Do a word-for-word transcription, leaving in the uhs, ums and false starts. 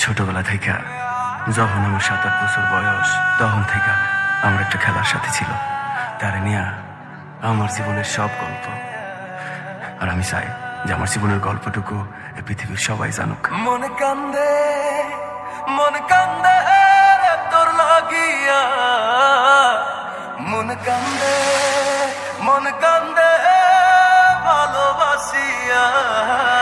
ছোটবেলা থেকে যখন আমার সাত আট বছর বয়স তখন থেকে আমার একটা খেলার সাথে ছিল। তারে নিয়ে আমার জীবনের সব গল্প। আর আমি চাই যে আমার জীবনের গল্পটুকু এই পৃথিবীর সবাই জানুক। মনে কান্দে মনে কান্দে রে তোর লাগিয়া, মনে কান্দে মনে কান্দে ভালোবাসিয়া।